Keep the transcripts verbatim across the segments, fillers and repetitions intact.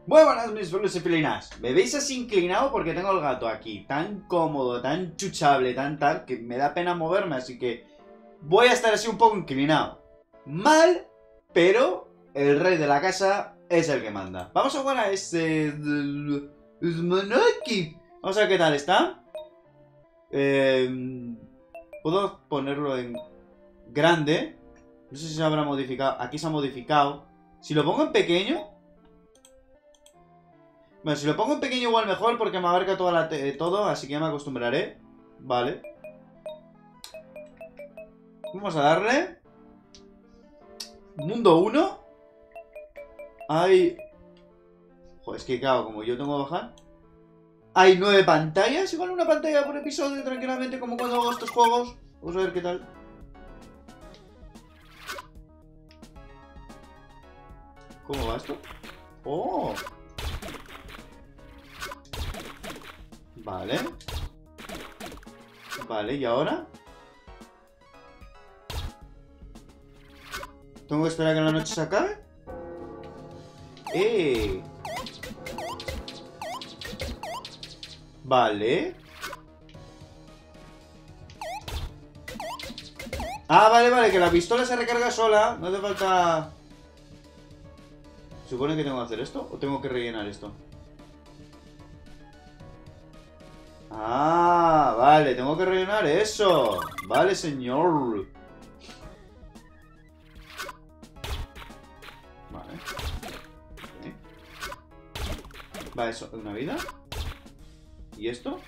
Muy buenas mis felinos y felinas. ¿Me veis así inclinado? Porque tengo el gato aquí, tan cómodo, tan chuchable, tan tal, que me da pena moverme, así que voy a estar así un poco inclinado. Mal, pero el rey de la casa es el que manda. Vamos a jugar a ese... Smonaki. Vamos a ver qué tal está. Eh... Puedo ponerlo en grande. No sé si se habrá modificado. Aquí se ha modificado. Si lo pongo en pequeño... Bueno, si lo pongo en pequeño igual mejor porque me abarca toda la todo, así que ya me acostumbraré. Vale. Vamos a darle. Mundo uno. Hay... Joder, es que claro, como yo tengo que bajar. Hay nueve pantallas. Igual una pantalla por episodio tranquilamente, como cuando hago estos juegos. Vamos a ver qué tal. ¿Cómo va esto? ¡Oh! Vale. Vale, ¿y ahora? ¿Tengo que esperar a que la noche se acabe? ¡Eh! Vale. Ah, vale, vale, que la pistola se recarga sola. No hace falta... ¿Supone que tengo que hacer esto? ¿O tengo que rellenar esto? Ah, vale, tengo que rellenar eso. Vale, señor. Vale. Okay. Vale, eso, una vida. ¿Y esto?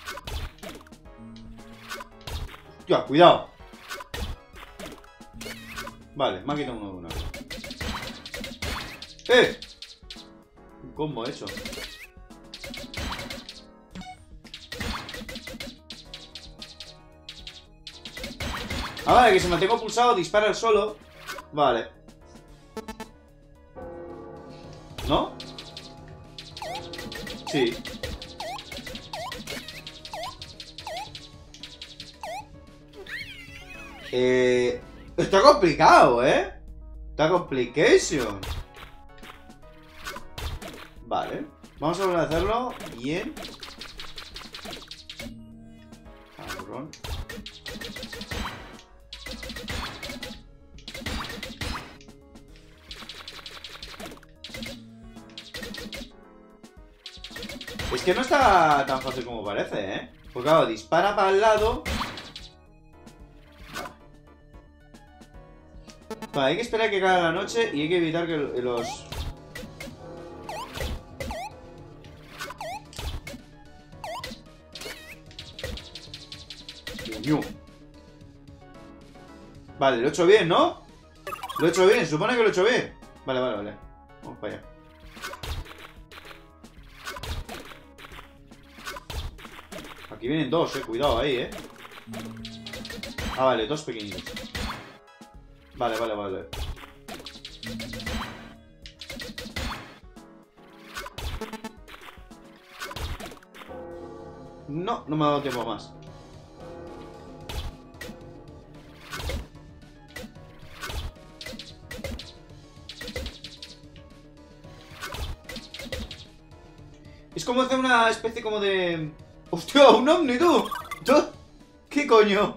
Hostia, cuidado. Vale, me ha quitado uno de una vida. ¡Eh! Un combo hecho. Ah, vale, que si mantengo pulsado dispara el solo. Vale. ¿No? Sí. Eh... Está complicado, ¿eh? Está complication. Vale. Vamos a volver a hacerlo bien. Cabrón. Es que no está tan fácil como parece, ¿eh? Porque claro, dispara para el lado. Vale. Vale, hay que esperar a que caiga la noche y hay que evitar que los... Vale, lo he hecho bien, ¿no? Lo he hecho bien, se supone que lo he hecho bien. Vale, vale, vale. Vamos para allá. Aquí vienen dos, eh. Cuidado ahí, eh. Ah, vale, dos pequeñitos. Vale, vale, vale. No, no me ha dado tiempo más. Es como hacer una especie como de... ¡Hostia! ¡Un ovni, tú! ¿Tú? ¿Qué coño?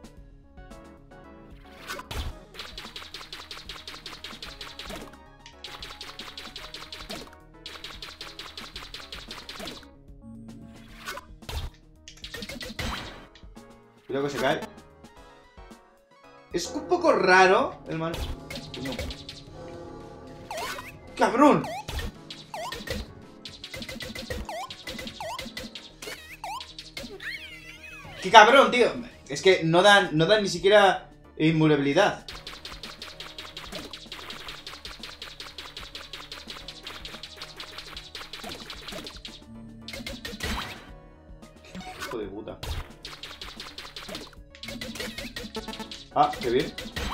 Cuidado que se cae. Es un poco raro el man... No. ¡Cabrón! ¡Qué cabrón, tío! Es que no dan, no dan ni siquiera invulnerabilidad. Hijo de puta. Ah, qué bien.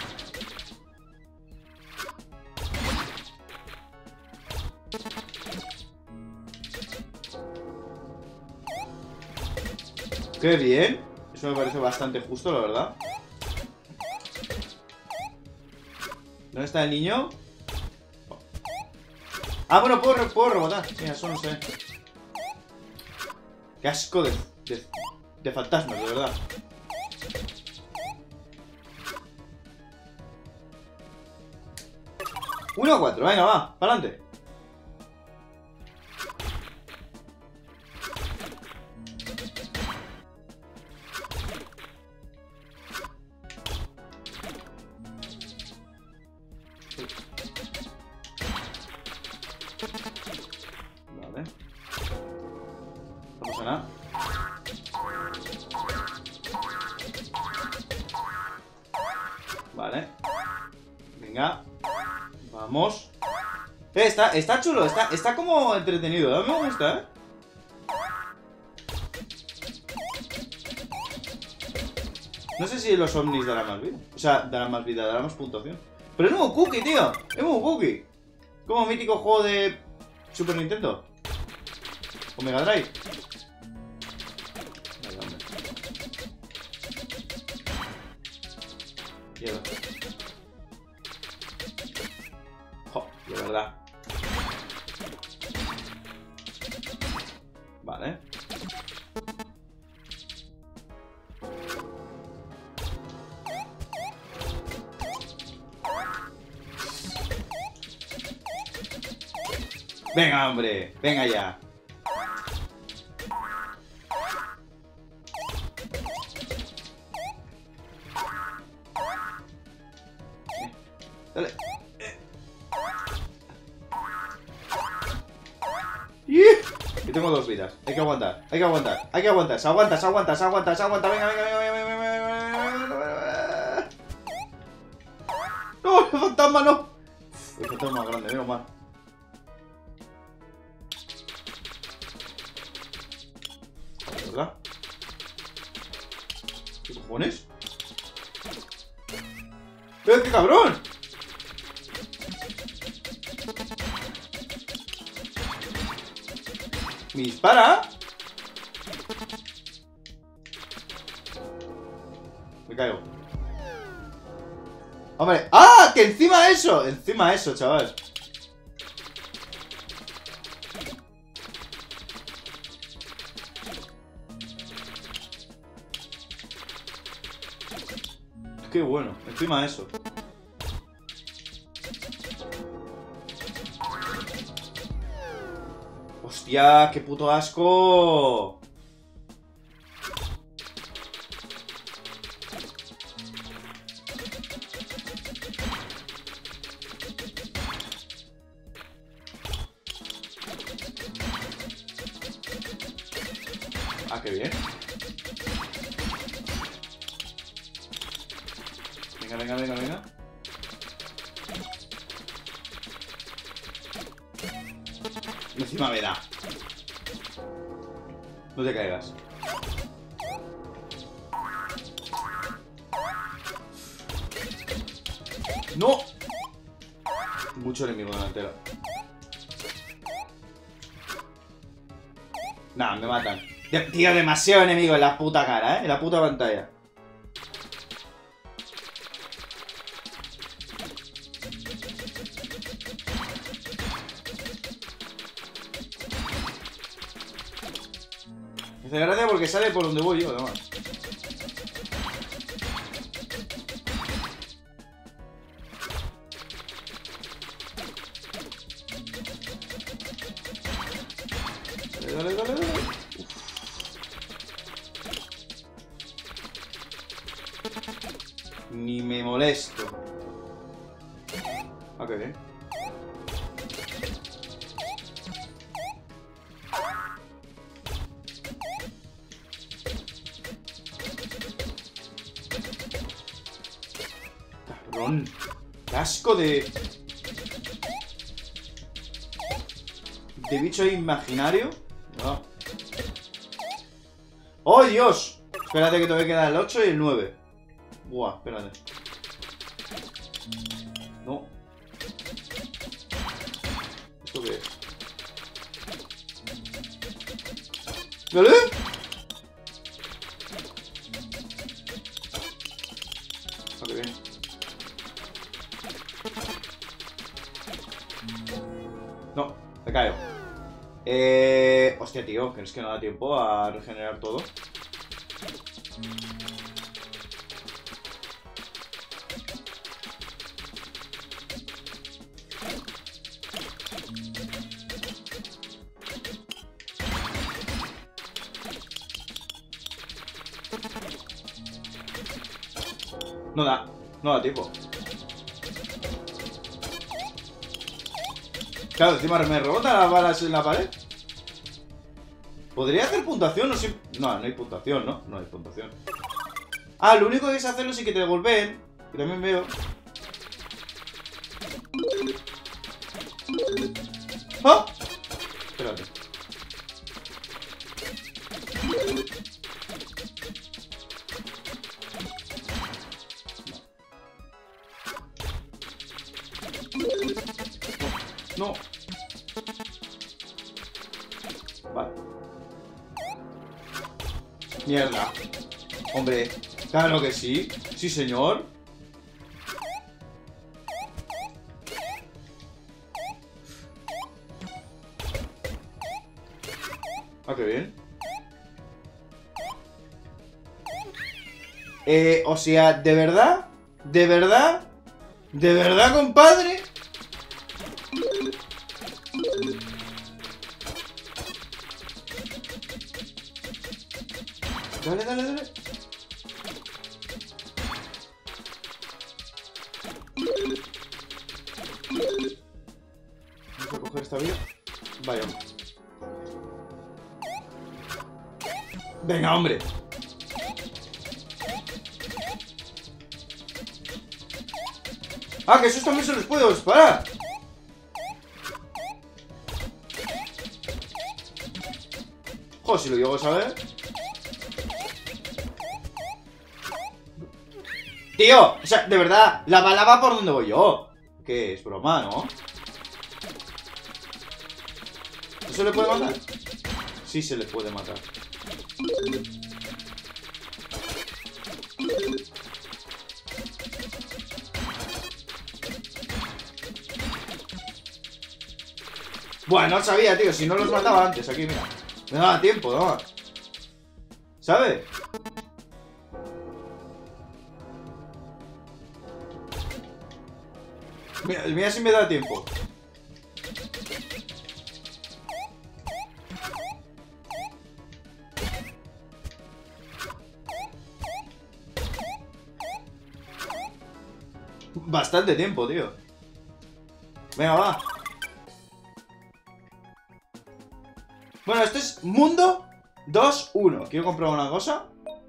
¡Qué bien! Eso me parece bastante justo, la verdad. ¿Dónde está el niño? Ah, bueno, puedo, re puedo rebotar. Mira, eso no sé. Qué asco de, de, de fantasmas, de verdad. uno a cuatro, venga, va, para adelante. Vale. No pasa nada. Vale. Venga. Vamos. Eh, está, está chulo, está, está como entretenido. A mí me gusta, ¿eh? No sé si los ovnis darán más vida. O sea, darán más vida, darán más puntuación. Pero es muy cookie, tío. Es muy cookie. Como mítico juego de Super Nintendo. O Mega Drive. Vale, hombre. Hielo. Jo, de verdad. Vale. Venga, hombre. Venga ya. Dale. Yo tengo dos vidas. Hay que aguantar. Hay que aguantar. Hay que aguantar. Se aguanta, se aguanta, se aguanta, se aguanta. Venga, venga, venga, venga, venga, venga, venga. No, el fantasma no. El fantasma más grande, menos mal. ¿Verdad? ¿Qué cojones? ¡Pero qué cabrón! ¿Me dispara? Me caigo. Hombre, ¡ah! ¡Que encima eso! Encima eso, chaval. Qué bueno, encima eso. ¡Hostia! ¡Qué puto asco! Ah, qué bien. Venga, venga, venga, venga. Encima me da. No te caigas. ¡No! Mucho enemigo delantero. Nah, me matan. Tío, demasiado enemigo en la puta cara, ¿eh? En la puta pantalla. Me hace gracia porque sale por donde voy yo, además. Dale, dale, dale, dale. Uf. Ni me molesto. Ah, qué bien. Cabrón. Qué asco de... de bicho imaginario. No. ¡Oh, Dios! Espérate que todavía queda el ocho y el nueve. Buah, espérate. No. ¿Esto qué es? ¿Vale? Ah, qué bien. No. Eh... Hostia, tío, que es que no da tiempo a regenerar todo. No da, no da tiempo. Claro, encima me rebota las balas en la pared. ¿Podría hacer puntuación? No sé. No, no hay puntuación, ¿no? No hay puntuación. Ah, lo único que es hacerlo sí que te golpeen. Que también veo. ¡Ah! Espérate. No. Vale. Mierda. Hombre, claro que sí. Sí, señor. Ah, qué bien. Eh, o sea, ¿de verdad? ¿De verdad? ¿De verdad, compadre? Dale, dale, dale. Vamos a coger esta vida. Vaya. Venga, hombre. Ah, que esos también se los puedo disparar. Joder, si lo llego a saber. Tío, o sea, de verdad, la bala va por donde voy yo. ¿Qué es broma, no? ¿No se le puede matar? Sí se le puede matar. Bueno, no sabía, tío, si no los mataba antes, aquí, mira. Me daba tiempo, ¿no? ¿Sabes? Mira, mira si me da tiempo. Bastante tiempo, tío. Venga, va. Bueno, esto es Mundo dos uno. Quiero comprobar una cosa.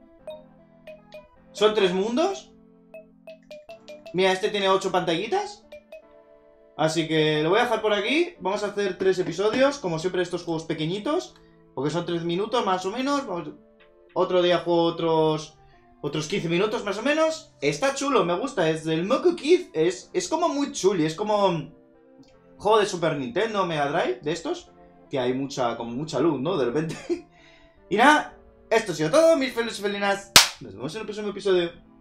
Son tres mundos. Mira, este tiene ocho pantallitas. Así que lo voy a dejar por aquí. Vamos a hacer tres episodios. Como siempre, estos juegos pequeñitos. Porque son tres minutos más o menos. Vamos... Otro día juego otros... Otros quince minutos más o menos. Está chulo, me gusta. Es del Moku Kid. Es, es como muy chuli. Es como... Juego de Super Nintendo, Mega Drive. De estos. Que hay mucha... Como mucha luz, ¿no? De repente. Y nada. Esto ha sido todo, mis felices felinas. Nos vemos en el próximo episodio.